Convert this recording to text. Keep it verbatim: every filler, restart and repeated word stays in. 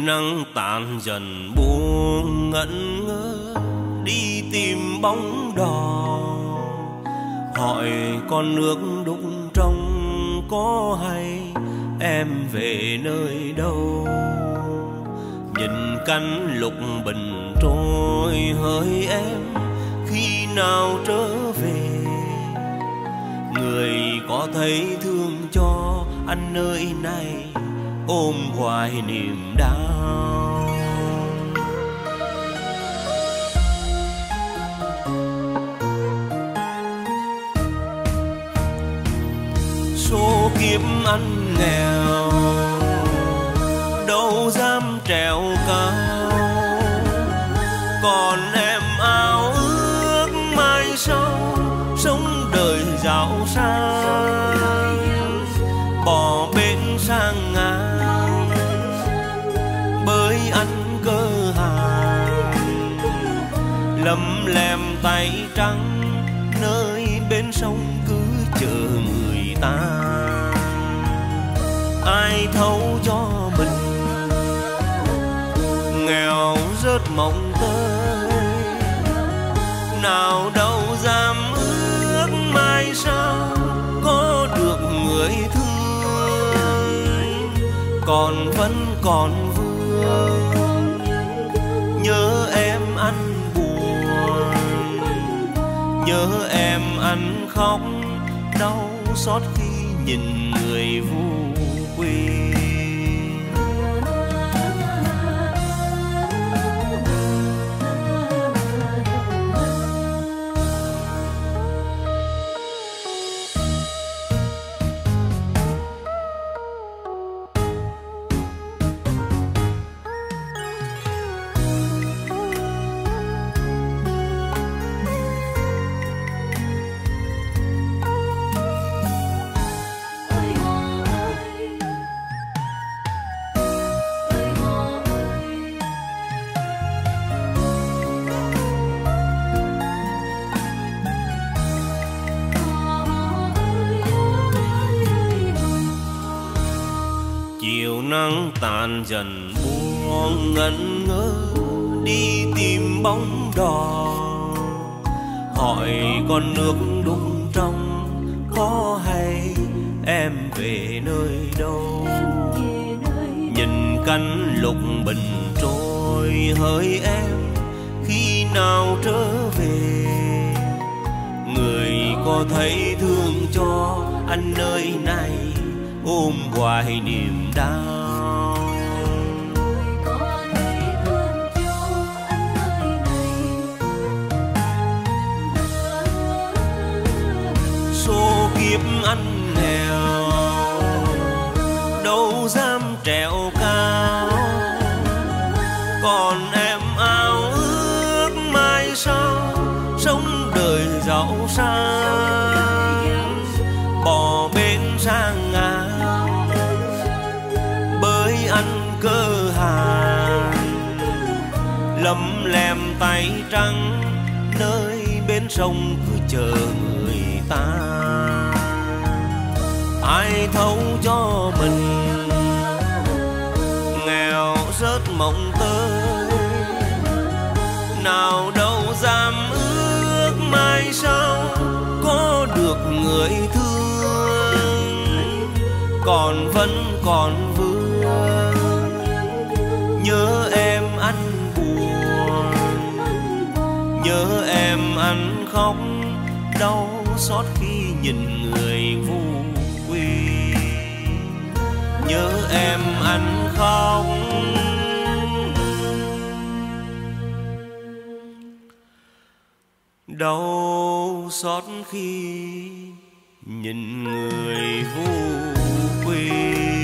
nắng tàn dần buông ngẩn ngơ đi tìm bóng đò, hỏi con nước đục trong có hay em về nơi đâu. Nhìn cánh lục bình trôi hỡi em khi nào trở về. Người có thấy thương cho anh nơi này ôm hoài niềm đau. Số kiếp anh nghèo đâu dám trèo cao, còn em ao ước mai sau sống đời giàu sang. Bỏ bên sang ngang bới ăn cơ hàng, lấm lem tay trắng nơi bên sông cứ chờ người ta. Ai thấu cho mình nghèo rớt mộng tới, nào đâu dám ước mai sau có được người thương. Còn vẫn còn vương nhớ em anh buồn, nhớ em anh khóc đau xót khi nhìn người vô quy. Chiều nắng tàn dần buông ngẩn ngơ đi tìm bóng đò, hỏi con nước đục trong có hay em về nơi đâu. Nhìn cánh lục bình trôi hỡi em khi nào trở về. Người có thấy thương cho anh nơi này ôm hoài niềm đau. Số kiếp anh nghèo đâu dám trèo cao, còn em ao ước mai sau sống đời giàu sang. Bỏ bên sang ngang bới ăn cơ hàng, lấm lem tay trắng nơi bên sông cứ chờ người ta. Ai thấu cho mình nghèo rớt mộng tới, nào đâu dám ước mai sau có được người thương. Còn vẫn còn vương nhớ em anh buồn, nhớ em anh khóc đau xót khi nhìn người vô quy. Nhớ em anh khóc đau xót khi nhìn người vô quy.